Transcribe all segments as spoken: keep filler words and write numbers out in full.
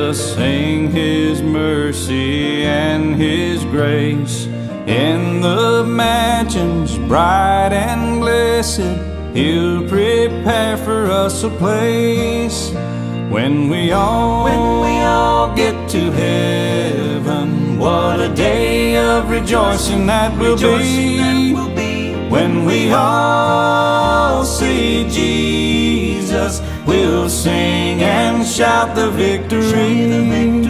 us sing His mercy and His grace. In the mansions bright and blessed, He'll prepare for us a place. When we all, when we all get to heaven, what a day of rejoicing that will be. When we all see Jesus, we'll sing and shout the victory.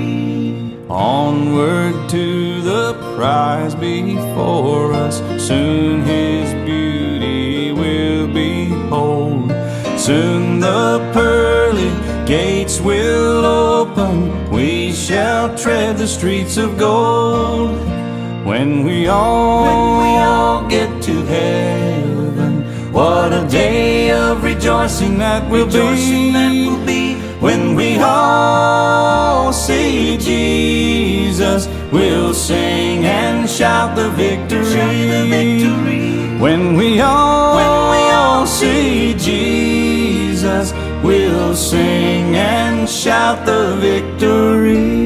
Onward to the prize before us, soon His beauty will behold. Soon the pearly gates will open, we shall tread the streets of gold. When we all, when we all get to heaven, what a day of rejoicing that will be. When we all see Jesus, we'll sing and shout the victory. When we all, when we all see Jesus, we'll sing and shout the victory.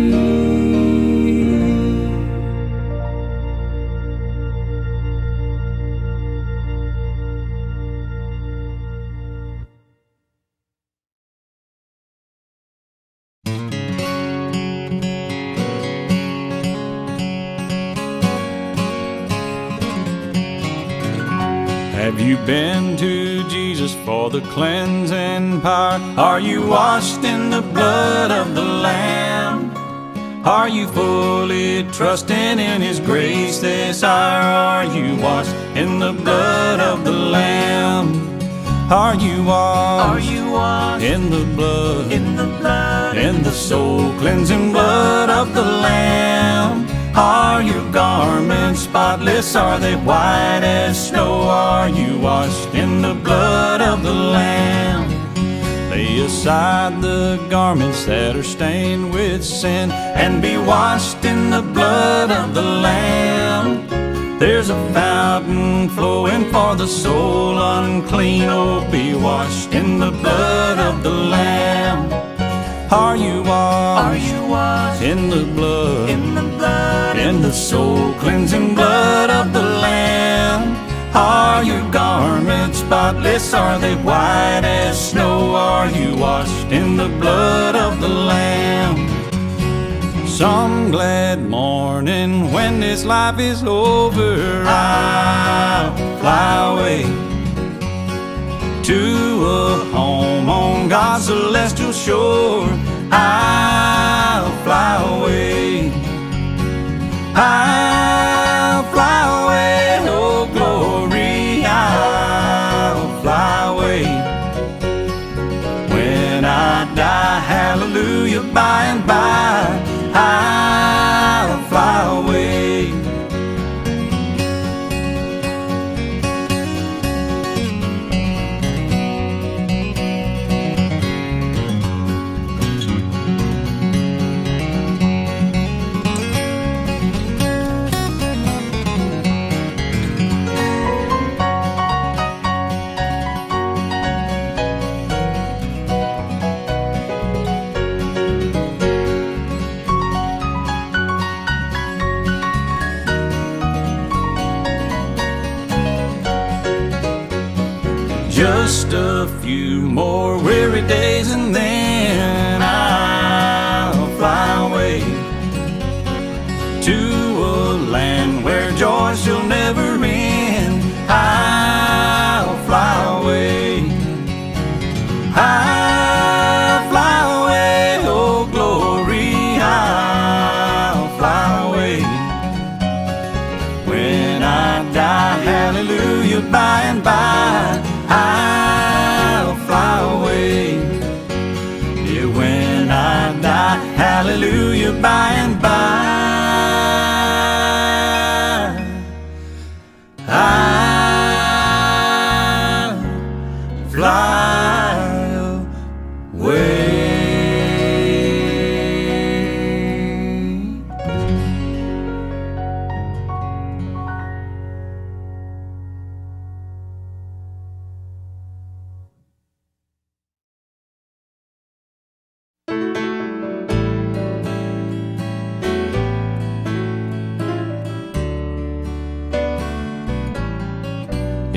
Have you been to Jesus for the cleansing power? Are you washed in the blood of the Lamb? Are you fully trusting in His grace this hour? Are you washed in the blood of the Lamb? Are you washed, Are you washed in the blood, in the blood, in the soul cleansing blood of the Lamb? Are your garments spotless? Are they white as snow? Are you washed in the blood of the Lamb? Lay aside the garments that are stained with sin and be washed in the blood of the Lamb. There's a fountain flowing for the soul unclean. Oh, be washed in the blood of the Lamb. Are you washed, Are you washed in the blood, in the blood, in the soul cleansing blood of the Lamb? Are your garments spotless? Are they white as snow? Are you washed in the blood of the Lamb? Some glad morning when this life is over, I'll fly away to a home on God's celestial shore. I'll fly away, I'll fly away, oh glory, I'll fly away. When I die, hallelujah, by and by, I'll fly away. Just a few more weary days and then I'll fly away to a land where joy shall never end. I'll fly away, I'll fly away, oh glory, I'll fly away. When I die, hallelujah, by and by, I'll fly away. Yeah, when I die, hallelujah, by and by, I'll fly away.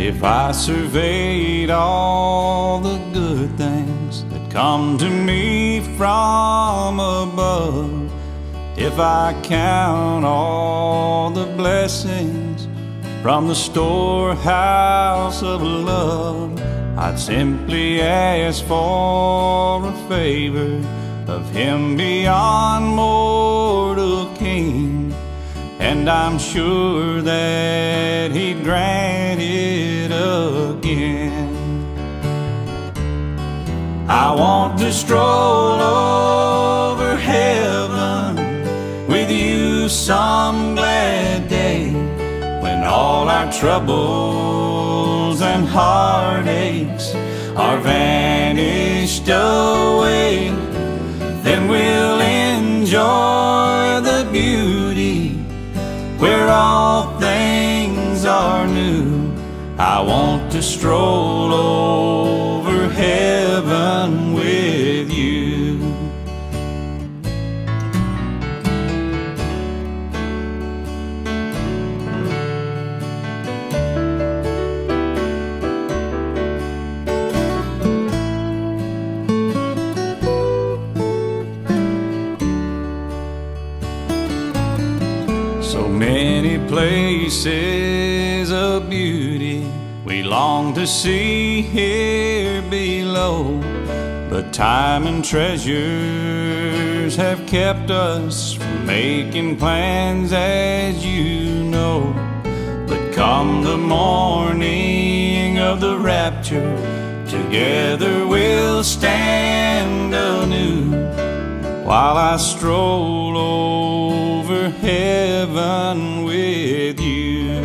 If I surveyed all the good things that come to me from above, if I count all the blessings from the storehouse of love, I'd simply ask for a favor of Him beyond mortal king, and I'm sure that He'd grant it again. I want to stroll over heaven with you some glad day, when all our troubles and heartaches are vanished away. Then we'll enjoy the beauty where all things are new. I want to stroll over heaven with you. So many places of beauty we long to see here below, but time and treasures have kept us from making plans, as you know. But come the morning of the rapture, together we'll stand anew, while I stroll over heaven with you.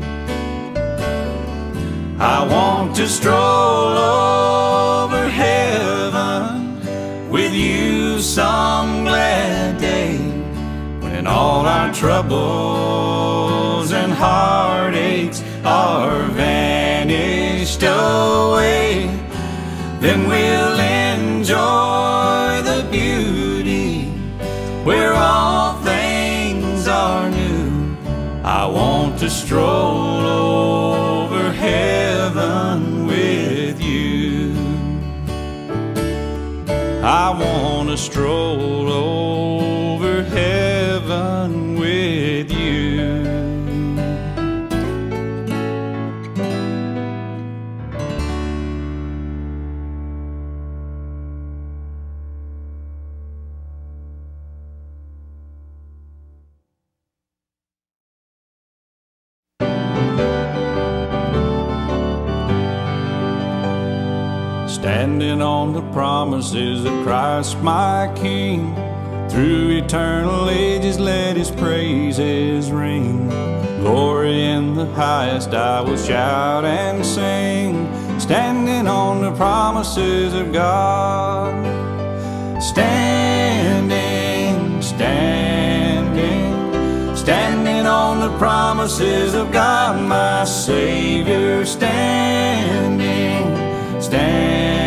I want to stroll over heaven with you some glad day, when all our troubles and heartaches are vanished away. Then we'll enjoy the beauty where all things are new. I want to stroll over heaven with you. I want to stroll over heaven with you. Standing on the promises of Christ my King, through eternal ages let His praises ring. Glory in the highest I will shout and sing, standing on the promises of God. Standing, standing, standing on the promises of God my Savior. Standing, standing,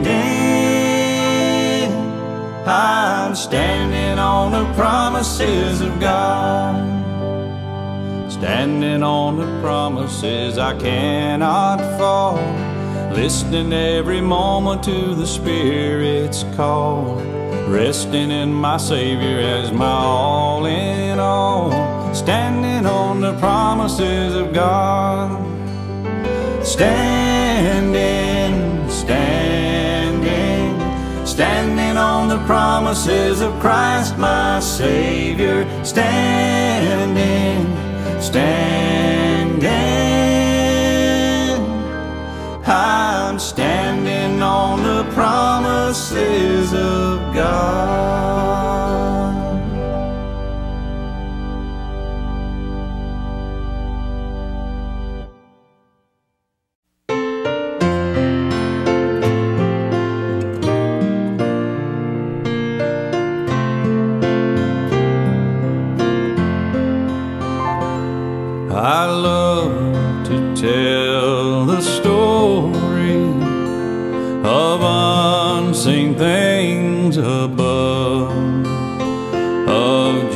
I'm standing on the promises of God. Standing on the promises I cannot fall, listening every moment to the Spirit's call, resting in my Savior as my all in all. Standing on the promises of God. Standing, standing, standing on the promises of Christ my Savior. Standing, standing, I'm standing on the promises of God. I love to tell the story of unseen things above, of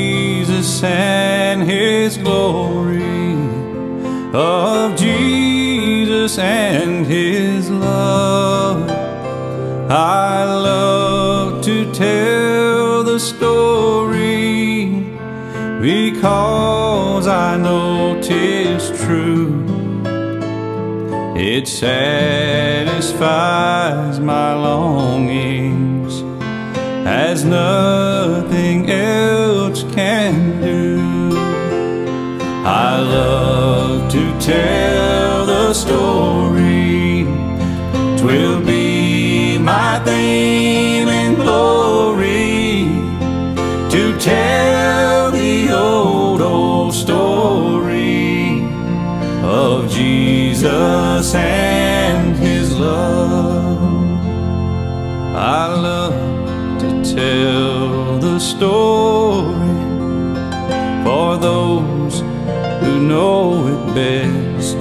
Jesus and His glory, of Jesus Jesus and His love. I love to tell the story, because I know 'tis true. It satisfies my longings as nothing else can do. I love to tell the story. 'Twill be my theme and glory to tell the old, old story of Jesus and His love. I love to tell the story for those who know it best,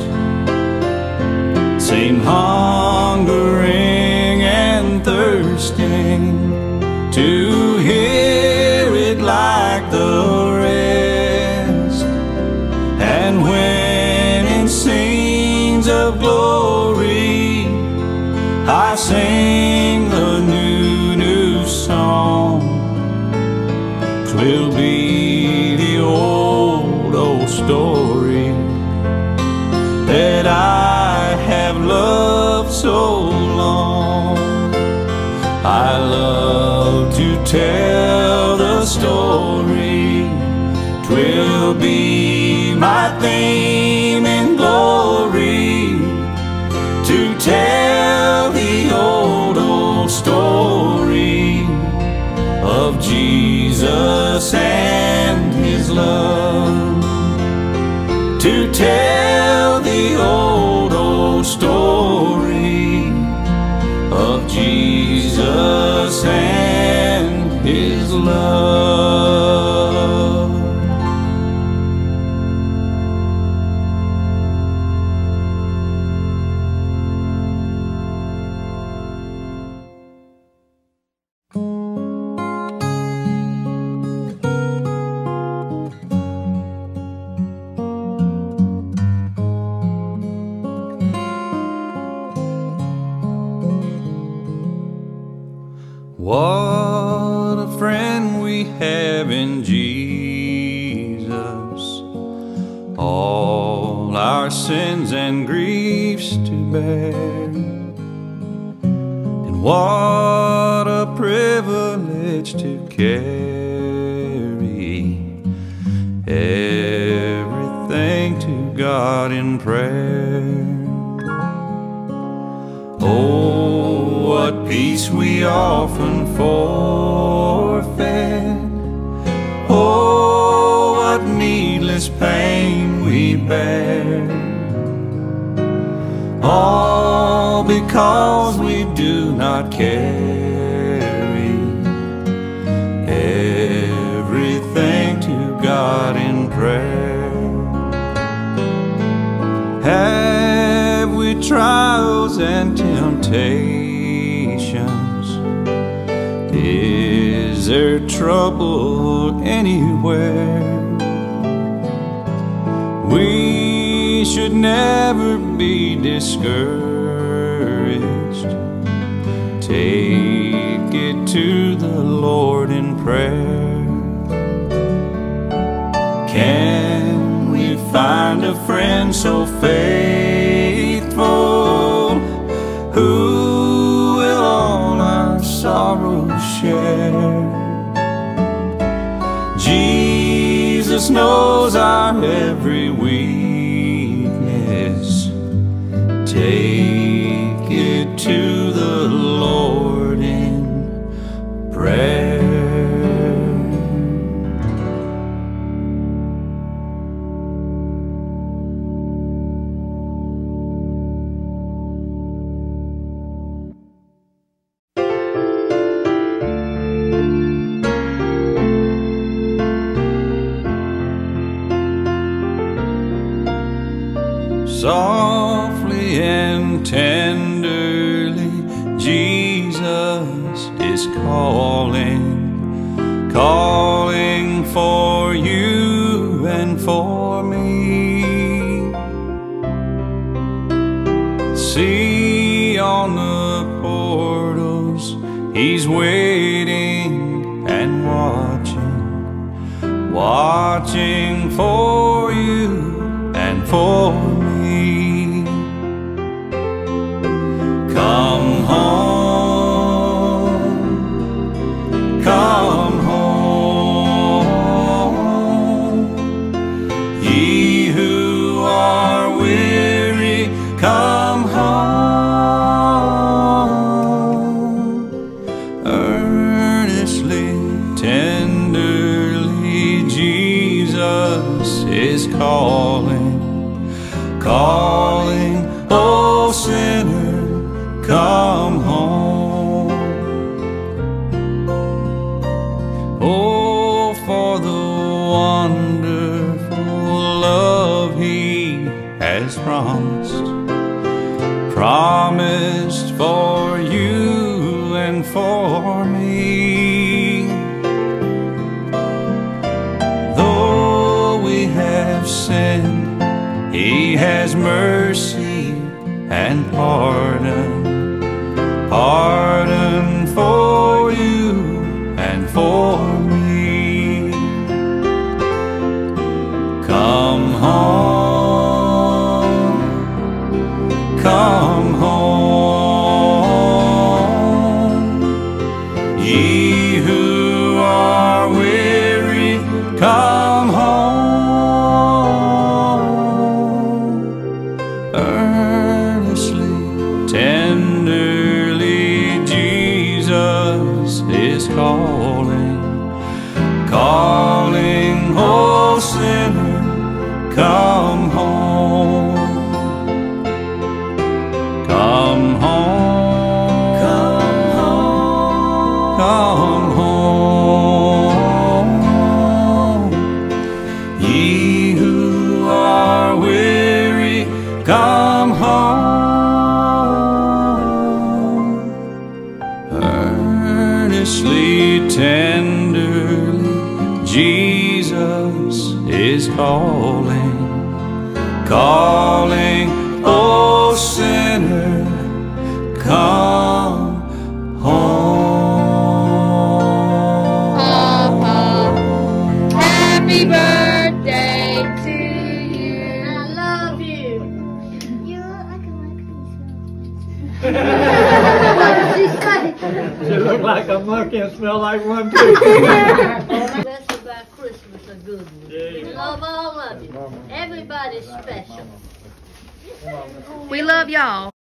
seem hungering and thirsting to hear it like the rest. And when in scenes of glory I sing the new, new song, 'twill be the old, old story that I have loved so long. I love to tell the story. 'Twill be my theme and glory to tell the old, old story of Jesus and His love. To tell the old, old story of Jesus and His love. What a friend we have in Jesus, all our sins and griefs to bear. And what a privilege to carry everything to God in prayer. Oh, what peace we often forfeit. Oh, what needless pain we bear. All because we do not carry everything to God in prayer. Have we trials and temptations? Is there trouble anywhere? We should never be discouraged. Take it to the Lord in prayer. Can we find a friend so faithful, who will all our sorrows share? Jesus knows our every weakness. Take it to the Lord in prayer. Softly and tenderly, Jesus is calling, calling for you and for me. He's waiting and watching, watching for you and for me. Come home, come home, ye who are weary, come home. Earnestly, tenderly, Jesus is calling, calling, oh sinner, come home. Oh, for the wonderful love He has promised, promised for you and for me. Though we have sinned, He has mercy and pardon, pardon for you and for me. Come home, come home, ye who are weary, come home. Earnestly, tenderly, Jesus is calling, calling, oh sinner, come home. Come home, come home, come home, ye who are weary, come home. Earnestly, tenderly, Jesus is calling, calling, oh sinner, come home. Happy birthday to you. I love you. You look like a monkey. She look like a monkey and smell like one too. Best about Christmas are good ones. We love all of you. Everybody's special. We love y'all.